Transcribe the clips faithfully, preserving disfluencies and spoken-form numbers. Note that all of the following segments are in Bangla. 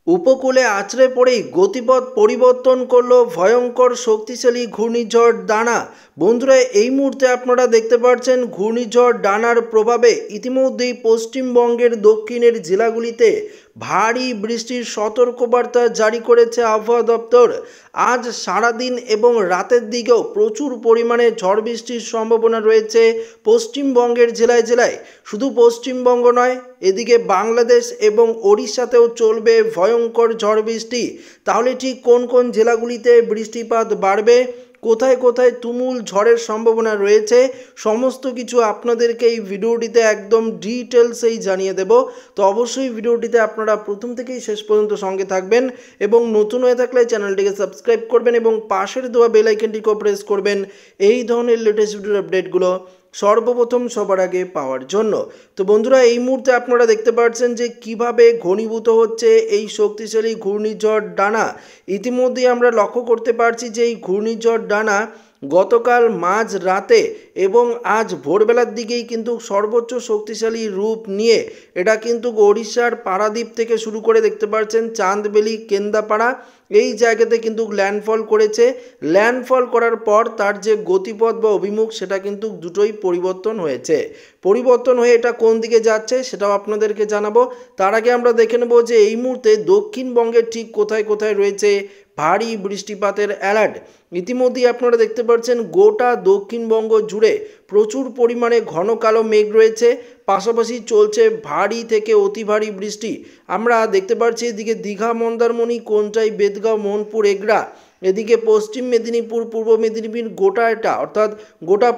উপকূলে আছড়ে পড়েই গতিপথ পরিবর্তন করলো ভয়ঙ্কর শক্তিশালী ঘূর্ণিঝড় ডানা। বন্ধুরা, এই মুহূর্তে আপনারা দেখতে পাচ্ছেন ঘূর্ণিঝড় ডানার প্রভাবে ইতিমধ্যেই পশ্চিমবঙ্গের দক্ষিণের জেলাগুলিতে ভারী বৃষ্টির সতর্কবার্তা জারি করেছে আবহাওয়া দপ্তর। আজ সারাদিন এবং রাতের দিকেও প্রচুর পরিমাণে ঝড় বৃষ্টির সম্ভাবনা রয়েছে পশ্চিমবঙ্গের জেলায় জেলায়। শুধু পশ্চিমবঙ্গ নয়, এদিকে বাংলাদেশ এবং ওড়িশাতেও চলবে ভয়ঙ্কর ঝড় বৃষ্টি। তাহলে ঠিক কোন কোন জেলাগুলিতে বৃষ্টিপাত বাড়বে, কোথায় কোথায় তুমুল ঝড়ের সম্ভাবনা রয়েছে, সমস্ত কিছু আপনাদেরকে এই ভিডিওটিতে একদম ডিটেলসেই জানিয়ে দেব। তো অবশ্যই ভিডিওটিতে আপনারা প্রথম থেকেই শেষ পর্যন্ত সঙ্গে থাকবেন এবং নতুন হয়ে থাকলে চ্যানেলটিকে সাবস্ক্রাইব করবেন এবং পাশের দেওয়া বেল আইকনটিকেও প্রেস করবেন এই ধরনের লেটেস্ট ভিডিওর আপডেটগুলো সর্বপ্রথম সবার আগে পাওয়ার জন্য। তো বন্ধুরা, এই মুহূর্তে আপনারা দেখতে পাচ্ছেন যে কিভাবে ঘনীভূত হচ্ছে এই শক্তিশালী ঘূর্ণিঝড় ডানা। ইতিমধ্যেই আমরা লক্ষ্য করতে পারছি যে এই ঘূর্ণিঝড় ডানা গতকাল মাঝ রাতে এবং আজ ভোরবেলার দিকেই কিন্তু সর্বোচ্চ শক্তিশালী রূপ নিয়ে এটা কিন্তু ওড়িশার পারাদ্বীপ থেকে শুরু করে দেখতে পাচ্ছেন চাঁদবেলি, কেন্দাপাড়া এই জায়গাতে কিন্তু ল্যান্ডফল করেছে। ল্যান্ডফল করার পর তার যে গতিপথ বা অভিমুখ সেটা কিন্তু দুটোই পরিবর্তন হয়েছে। পরিবর্তন হয়ে এটা কোন দিকে যাচ্ছে সেটাও আপনাদেরকে জানাবো। তার আগে আমরা দেখে নেব যে এই মুহূর্তে দক্ষিণবঙ্গের ঠিক কোথায় কোথায় রয়েছে ভারী বৃষ্টিপাতের অ্যালার্ট। ইতিমধ্যেই আপনারা দেখতে পাচ্ছেন গোটা দক্ষিণবঙ্গ জুড়ে প্রচুর পরিমাণে ঘন কালো মেঘ রয়েছে, পাশাপাশি চলছে ভারী থেকে অতি ভারী বৃষ্টি। আমরা দেখতে পাচ্ছি এদিকে দীঘা, মন্দারমণি, কোনটাই, বেদগাঁও, মোহনপুর, এগরা, এদিকে পশ্চিম মেদিনীপুর, পূর্ব মেদিনীপুর, গোটা এটা অর্থাৎ গোটা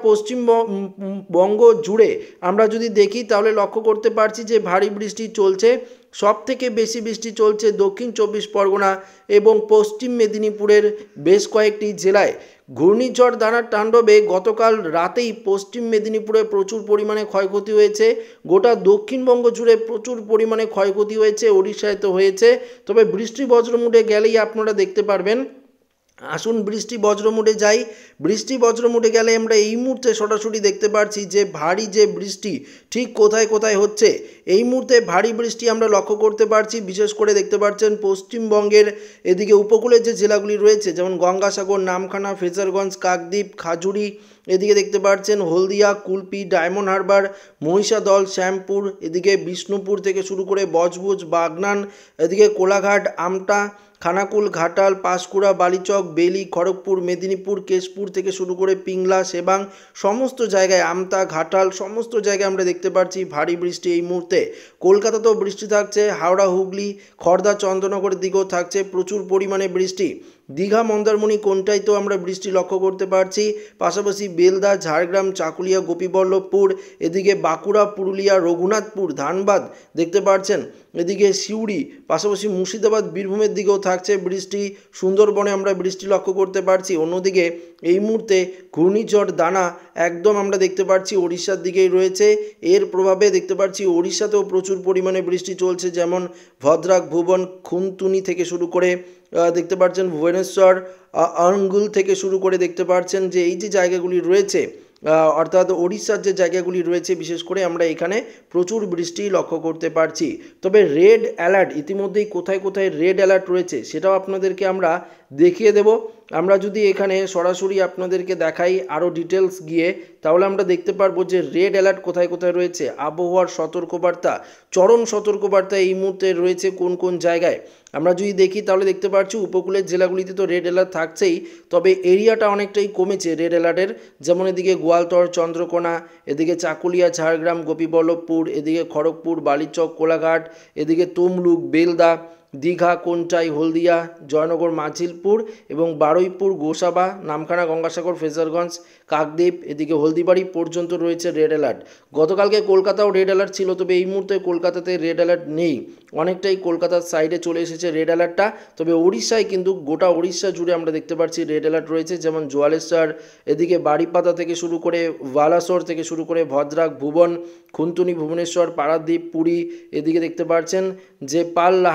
পশ্চিমবঙ্গ জুড়ে আমরা যদি দেখি তাহলে লক্ষ্য করতে পারছি যে ভারী বৃষ্টি চলছে। সব থেকে বেশি বৃষ্টি চলছে দক্ষিণ চব্বিশ পরগনা এবং পশ্চিম মেদিনীপুরের বেশ কয়েকটি জেলায়। ঘূর্ণিঝড় ডানার তাণ্ডবে গতকাল রাতেই পশ্চিম মেদিনীপুরে প্রচুর পরিমাণে ক্ষয়ক্ষতি হয়েছে, গোটা দক্ষিণবঙ্গ জুড়ে প্রচুর পরিমাণে ক্ষয়ক্ষতি হয়েছে, ওড়িশায় তো হয়েছে। তবে বৃষ্টি বজ্রমুডে গেলেই আপনারা দেখতে পারবেন। আসুন বৃষ্টি বজ্রমুডে যাই। বৃষ্টি বজ্রমুডে গেলে আমরা এই মুহূর্তে সরাসরি দেখতে পাচ্ছি যে ভারী যে বৃষ্টি ঠিক কোথায় কোথায় হচ্ছে। এই মুহূর্তে ভারী বৃষ্টি আমরা লক্ষ্য করতে পারছি, বিশেষ করে দেখতে পাচ্ছেন পশ্চিমবঙ্গের এদিকে উপকূলের যে জেলাগুলি রয়েছে যেমন গঙ্গাসাগর, নামখানা, ফ্রেজারগঞ্জ, কাকদ্বীপ, খাজুরি, এদিকে দেখতে পাচ্ছেন হলদিয়া, কুলপি, ডায়মন্ড হারবার, মহিষাদল, শ্যামপুর, এদিকে বিষ্ণুপুর থেকে শুরু করে বজবুজ, বাগনান, এদিকে কোলাঘাট, আমটা, খানাকুল, ঘাটাল, পাঁশকুড়া, বালিচক, বেলি, খড়গপুর, মেদিনীপুর, কেশপুর থেকে শুরু করে পিংলা, সেবাং, সমস্ত জায়গায়, আমতা, ঘাটাল, সমস্ত জায়গায় আমরা দেখতে পাচ্ছি ভারী বৃষ্টি এই মুহূর্তে। কলকাতাতেও বৃষ্টি থাকছে, হাওড়া, হুগলি, খড়দা, চন্দননগরের দিকেও থাকছে প্রচুর পরিমাণে বৃষ্টি। দীঘা, মন্দারমণি, কোনটাই তো আমরা বৃষ্টি লক্ষ্য করতে পারছি। পাশাপাশি বেলদা, ঝাড়গ্রাম, চাকুলিয়া, গোপীবল্লভপুর, এদিকে বাঁকুড়া, পুরুলিয়া, রঘুনাথপুর, ধানবাদ দেখতে পাচ্ছেন, এদিকে সিউড়ি, পাশাপাশি মুর্শিদাবাদ, বীরভূমের দিকেও থাকছে বৃষ্টি। সুন্দরবনে আমরা বৃষ্টি লক্ষ্য করতে পারছি। অন্যদিকে এই মুহূর্তে ঘূর্ণিঝড় দানা একদম আমরা দেখতে পাচ্ছি ওড়িশার দিকেই রয়েছে। এর প্রভাবে দেখতে পাচ্ছি ওড়িশাতেও প্রচুর পরিমাণে বৃষ্টি চলছে, যেমন ভদ্রাক, ভুবন, খুনতুনি থেকে শুরু করে দেখতে পাচ্ছেন ভুবনেশ্বর, আঙ্গুল থেকে শুরু করে দেখতে পাচ্ছেন যে এই যে জায়গাগুলি রয়েছে অর্থাৎ ওড়িশার যে জায়গাগুলি রয়েছে বিশেষ করে আমরা এখানে প্রচুর বৃষ্টি লক্ষ্য করতে পারছি। তবে রেড অ্যালার্ট ইতিমধ্যেই কোথায় কোথায় রেড অ্যালার্ট রয়েছে সেটাও আপনাদেরকে আমরা দেখিয়ে দেব। আমরা যদি এখানে সরাসরি আপনাদেরকে দেখাই আরও ডিটেলস গিয়ে, তাহলে আমরা দেখতে পারবো যে রেড অ্যালার্ট কোথায় কোথায় রয়েছে। আবহাওয়ার সতর্কবার্তা, চরম সতর্কবার্তা এই মুহূর্তে রয়েছে কোন কোন জায়গায় আমরা যদি দেখি তাহলে দেখতে পাচ্ছি উপকূলের জেলাগুলিতে তো রেড অ্যালার্ট থাকছেই, তবে এরিয়াটা অনেকটাই কমেছে রেড অ্যালার্টের। যেমন এদিকে গোয়ালতর, চন্দ্রকোনা, এদিকে চাকুলিয়া, ঝাড়গ্রাম, গোপীবল্লভপুর, এদিকে খড়গপুর, বালিচক, কোলাঘাট, এদিকে তমলুক, বেলদা, দীঘা, কোনটাই, হলদিয়া, জয়নগর, মাঝিলপুর এবং বারুইপুর, গোসাবা, নামখানা, গঙ্গাসাগর, ফ্রেজারগঞ্জ, কাকদ্বীপ, এদিকে হলদিবাড়ি পর্যন্ত রয়েছে রেড অ্যালার্ট। গতকালকে কলকাতাও রেড অ্যালার্ট ছিল, তবে এই মুহূর্তে কলকাতাতে রেড অ্যালার্ট নেই, অনেকটাই কলকাতার সাইডে চলে এসেছে রেড অ্যালার্টটা। তবে ওড়িশায় কিন্তু গোটা ওড়িশা জুড়ে আমরা দেখতে পাচ্ছি রেড অ্যালার্ট রয়েছে, যেমন জোয়ালেশ্বর, এদিকে বাড়িপাতা থেকে শুরু করে বালাসোর থেকে শুরু করে ভদ্রাক, ভুবন, খুনতুনি, ভুবনেশ্বর, পারাদ্বীপ, পুরী, এদিকে দেখতে পাচ্ছেন যে পাললাহাড়া থেকে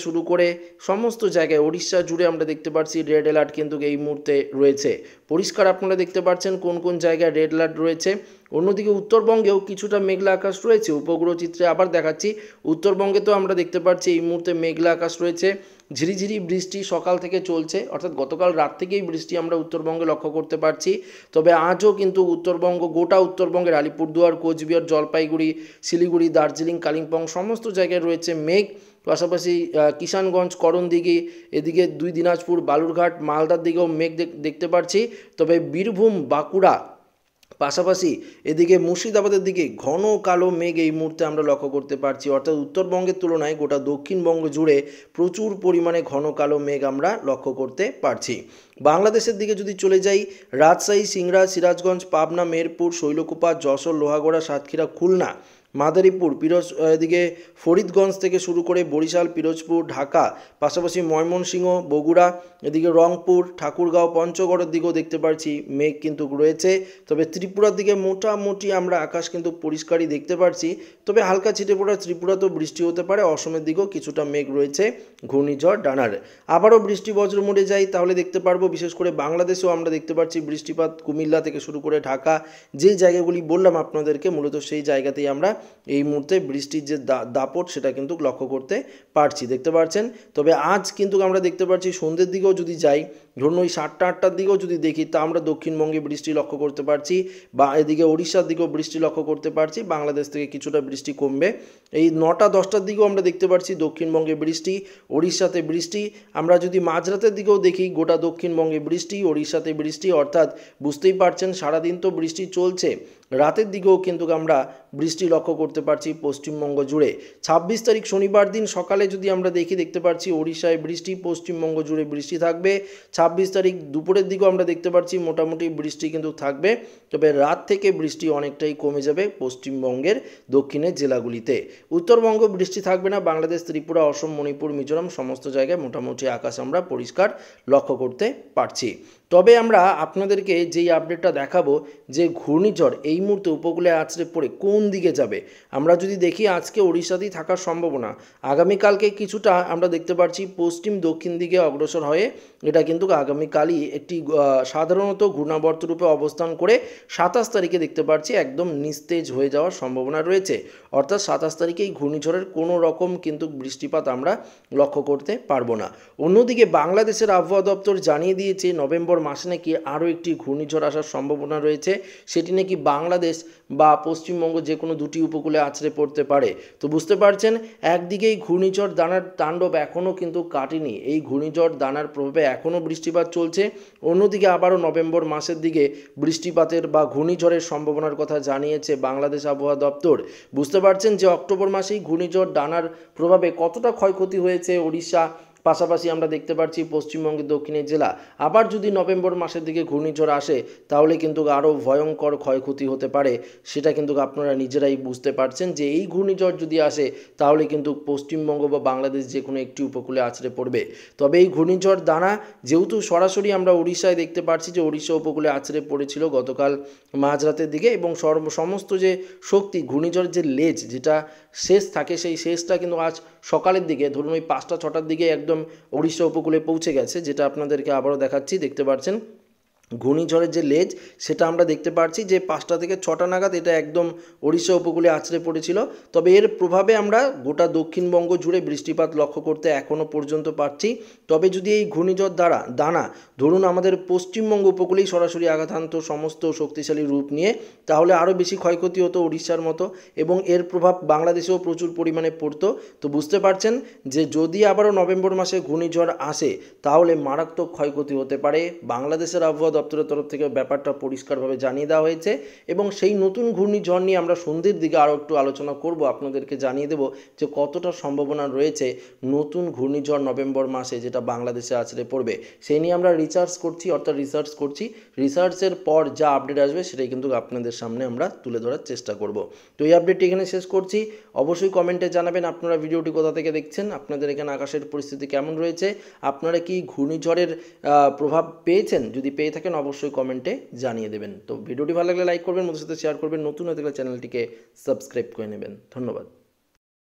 শুরু করে সমস্ত জায়গায় ওড়িশা জুড়ে আমরা দেখতে পাচ্ছি রেড অ্যালার্ট কিন্তু এই মুহূর্তে রয়েছে। পরিষ্কার আপনারা দেখতে পাচ্ছেন কোন কোন জায়গায় রেড অ্যালার্ট রয়েছে। অন্যদিকে উত্তরবঙ্গেও কিছুটা মেঘলা আকাশ রয়েছে। উপগ্রহ চিত্রে আবার দেখাচ্ছি, উত্তরবঙ্গে তো আমরা দেখতে পাচ্ছি এই মুহূর্তে মেঘলা আকাশ রয়েছে। ঝিরিঝিরি বৃষ্টি সকাল থেকে চলছে, অর্থাৎ গতকাল রাত থেকেই বৃষ্টি আমরা উত্তরবঙ্গে লক্ষ্য করতে পারছি। তবে আজও কিন্তু উত্তরবঙ্গ, গোটা উত্তরবঙ্গের আলিপুরদুয়ার, কোচবিহার, জলপাইগুড়ি, শিলিগুড়ি, দার্জিলিং, কালিম্পং সমস্ত জায়গায় রয়েছে মেঘ। পাশাপাশি কিষানগঞ্জ, করণদিঘি, এদিকে দুই দিনাজপুর, বালুরঘাট, মালদার দিকেও মেঘ দেখতে পাচ্ছি। তবে বীরভূম, বাঁকুড়া, পাশাপাশি এদিকে মুর্শিদাবাদের দিকে ঘন কালো মেঘ এই মুহূর্তে আমরা লক্ষ্য করতে পারছি। অর্থাৎ উত্তরবঙ্গের তুলনায় গোটা দক্ষিণবঙ্গ জুড়ে প্রচুর পরিমাণে ঘন কালো মেঘ আমরা লক্ষ্য করতে পারছি। বাংলাদেশের দিকে যদি চলে যাই, রাজশাহী, সিংড়া, সিরাজগঞ্জ, পাবনা, মেহেরপুর, শৈলকুপা, যশোর, লোহাগড়া, সাতক্ষীরা, খুলনা, মাদারীপুর, পিরোজ এদিকে ফরিদগঞ্জ থেকে শুরু করে বরিশাল, পিরোজপুর, ঢাকা, পাশাপাশি ময়মনসিংহ, বগুড়া, এদিকে রংপুর, ঠাকুরগাঁও, পঞ্চগড়ের দিকেও দেখতে পাচ্ছি মেঘ কিন্তু রয়েছে। তবে ত্রিপুরার দিকে মোটামুটি আমরা আকাশ কিন্তু পরিষ্কারই দেখতে পাচ্ছি। তবে হালকা ছিটে পড়া ত্রিপুরাতেও বৃষ্টি হতে পারে। অসমের দিকেও কিছুটা মেঘ রয়েছে ঘূর্ণিঝড় ডানার। আবারও বৃষ্টি বজ্র মোড়ে যাই তাহলে দেখতে পারবো, বিশেষ করে বাংলাদেশেও আমরা দেখতে পাচ্ছি বৃষ্টিপাত। কুমিল্লা থেকে শুরু করে ঢাকা, যেই জায়গাগুলি বললাম আপনাদেরকে, মূলত সেই জায়গাতেই আমরা এই মুহূর্তে বৃষ্টির যে দাপট সেটা কিন্তু লক্ষ্য করতে পারছি, দেখতে পাচ্ছেন। তবে আজ কিন্তু আমরা দেখতে পাচ্ছি সন্ধ্যের দিকেও যদি যাই, ধরুন ওই সাতটা আটটার দিকেও যদি দেখি, তা আমরা দক্ষিণবঙ্গে বৃষ্টি লক্ষ্য করতে পারছি, বা এদিকে ওড়িশার দিকেও বৃষ্টি লক্ষ্য করতে পারছি। বাংলাদেশ থেকে কিছুটা বৃষ্টি কমবে। এই নটা দশটার দিকেও আমরা দেখতে পাচ্ছি দক্ষিণবঙ্গে বৃষ্টি, ওড়িশাতে বৃষ্টি। আমরা যদি মাঝরাতের দিকেও দেখি, গোটা দক্ষিণবঙ্গে বৃষ্টি, ওড়িশাতে বৃষ্টি। অর্থাৎ বুঝতেই পারছেন সারাদিন তো বৃষ্টি চলছে, রাতের দিকেও কিন্তু আমরা বৃষ্টি লক্ষ্য করতে পারছি পশ্চিমবঙ্গ জুড়ে। ছাব্বিশ তারিখ শনিবার দিন সকালে যদি আমরা দেখি, দেখতে পাচ্ছি ওড়িশায় বৃষ্টি, পশ্চিমবঙ্গ জুড়ে বৃষ্টি থাকবে। ছাব্বিশ তারিখ দুপুরের দিকেও আমরা দেখতে পাচ্ছি মোটামুটি বৃষ্টি কিন্তু থাকবে। তবে রাত থেকে বৃষ্টি অনেকটাই কমে যাবে পশ্চিমবঙ্গের দক্ষিণের জেলাগুলিতে। উত্তরবঙ্গ বৃষ্টি থাকবে না। বাংলাদেশ, ত্রিপুরা, অসম, মণিপুর, মিজোরাম সমস্ত জায়গায় মোটামুটি আকাশ আমরা পরিষ্কার লক্ষ্য করতে পারছি। তবে আমরা আপনাদেরকে যেই আপডেটটা দেখাবো, যে ঘূর্ণিঝড় এই মুহূর্তে উপকূলে আছড়ে পড়ে কোন দিকে যাবে, আমরা যদি দেখি আজকে ওড়িশাতেই থাকার সম্ভাবনা। আগামীকালকে কিছুটা আমরা দেখতে পাচ্ছি পশ্চিম দক্ষিণ দিকে অগ্রসর হয়ে এটা কিন্তু আগামীকালই একটি সাধারণত ঘূর্ণাবর্ত রূপে অবস্থান করে সাতাশ তারিখে দেখতে পাচ্ছি একদম নিস্তেজ হয়ে যাওয়ার সম্ভাবনা রয়েছে। অর্থাৎ সাতাশ তারিখে এই ঘূর্ণিঝড়ের কোনো রকম কিন্তু বৃষ্টিপাত আমরা লক্ষ্য করতে পারবো না। অন্যদিকে বাংলাদেশের আবহাওয়া দপ্তর জানিয়ে দিয়েছে নভেম্বর মাসে নাকি আরও একটি ঘূর্ণিঝড় আসার সম্ভাবনা রয়েছে। সেটি নাকি বাংলাদেশ বা পশ্চিমবঙ্গ যে কোনো দুটি উপকূলে আছড়ে পড়তে পারে। তো বুঝতে পারছেন, একদিকে এই ঘূর্ণিঝড় দানার তাণ্ডব এখনও কিন্তু কাটেনি, এই ঘূর্ণিঝড় দানার প্রভাবে এখনও বৃষ্টিপাত চলছে। অন্যদিকে আবারও নভেম্বর মাসের দিকে বৃষ্টিপাতের বা ঘূর্ণিঝড়ের সম্ভাবনার কথা জানিয়েছে বাংলাদেশ আবহাওয়া দপ্তর। বুঝতে পারছেন যে অক্টোবর মাসেই ঘূর্ণিঝড় দানার প্রভাবে কতটা ক্ষয়ক্ষতি হয়েছে ওড়িশা, পাশাপাশি আমরা দেখতে পাচ্ছি পশ্চিমবঙ্গের দক্ষিণের জেলা। আবার যদি নভেম্বর মাসের দিকে ঘূর্ণিঝড় আসে তাহলে কিন্তু আরও ভয়ঙ্কর ক্ষয়ক্ষতি হতে পারে। সেটা কিন্তু আপনারা নিজেরাই বুঝতে পারছেন যে এই ঘূর্ণিঝড় যদি আসে তাহলে কিন্তু পশ্চিমবঙ্গ বা বাংলাদেশ যে কোনো একটি উপকূলে আছড়ে পড়বে। তবে এই ঘূর্ণিঝড় দানা যেহেতু সরাসরি আমরা উড়িষ্যায় দেখতে পাচ্ছি যে উড়িষ্যা উপকূলে আছড়ে পড়েছিল গতকাল মাঝরাতের দিকে, এবং সর্ব সমস্ত যে শক্তি ঘূর্ণিঝড়ের যে লেজ যেটা শেষ থাকে, সেই শেষটা কিন্তু আজ সকালের দিকে ধরুন ওই পাঁচটা ছটার দিকে একদম ওড়িশা উপকূলে পৌঁছে গেছে, যেটা আপনাদেরকে আবারও দেখাচ্ছি। দেখতে পাচ্ছেন ঘূর্ণিঝড়ের যে লেজ সেটা আমরা দেখতে পাচ্ছি যে পাঁচটা থেকে ছটা নাগাদ এটা একদম ওড়িশা উপকূলে আছড়ে পড়েছিল। তবে এর প্রভাবে আমরা গোটা দক্ষিণবঙ্গ জুড়ে বৃষ্টিপাত লক্ষ্য করতে এখনও পর্যন্ত পাচ্ছি। তবে যদি এই ঘূর্ণিঝড় দ্বারা দানা ধরুন আমাদের পশ্চিমবঙ্গ উপকূলেই সরাসরি আঘাত আনত সমস্ত শক্তিশালী রূপ নিয়ে, তাহলে আরও বেশি ক্ষয়ক্ষতি হতো ওড়িশার মতো, এবং এর প্রভাব বাংলাদেশেও প্রচুর পরিমাণে পড়তো। তো বুঝতে পারছেন যে যদি আবারও নভেম্বর মাসে ঘূর্ণিঝড় আসে তাহলে মারাত্মক ক্ষয়ক্ষতি হতে পারে। বাংলাদেশের আবহাওয়া দপ্তরের তরফ থেকে ব্যাপারটা পরিষ্কারভাবে জানিয়ে দেওয়া হয়েছে, এবং সেই নতুন ঘূর্ণিঝড় নিয়ে আমরা সন্ধ্যের দিকে আরও একটু আলোচনা করব, আপনাদেরকে জানিয়ে দেব যে কতটা সম্ভাবনা রয়েছে নতুন ঘূর্ণিঝড় নভেম্বর মাসে যেটা বাংলাদেশে আছড়ে পড়বে। সেই নিয়ে আমরা রিসার্চ করছি, অর্থাৎ রিসার্চ করছি। রিসার্চের পর যা আপডেট আসবে সেটাই কিন্তু আপনাদের সামনে আমরা তুলে ধরার চেষ্টা করব। তো এই আপডেটটি এখানে শেষ করছি। অবশ্যই কমেন্টে জানাবেন আপনারা ভিডিওটি কোথা থেকে দেখছেন, আপনাদের এখানে আকাশের পরিস্থিতি কেমন রয়েছে, আপনারা কি ঘূর্ণিঝড়ের প্রভাব পেয়েছেন, যদি পেয়ে থাকেন অবশ্যই কমেন্টে জানিয়ে দেবেন। তো ভিডিওটি ভালো লাগলে লাইক করবেন, মধ্যে সাথে শেয়ার করবেন, নতুন হয়ে থাকলে চ্যানেলটিকে সাবস্ক্রাইব করে নেবেন। ধন্যবাদ।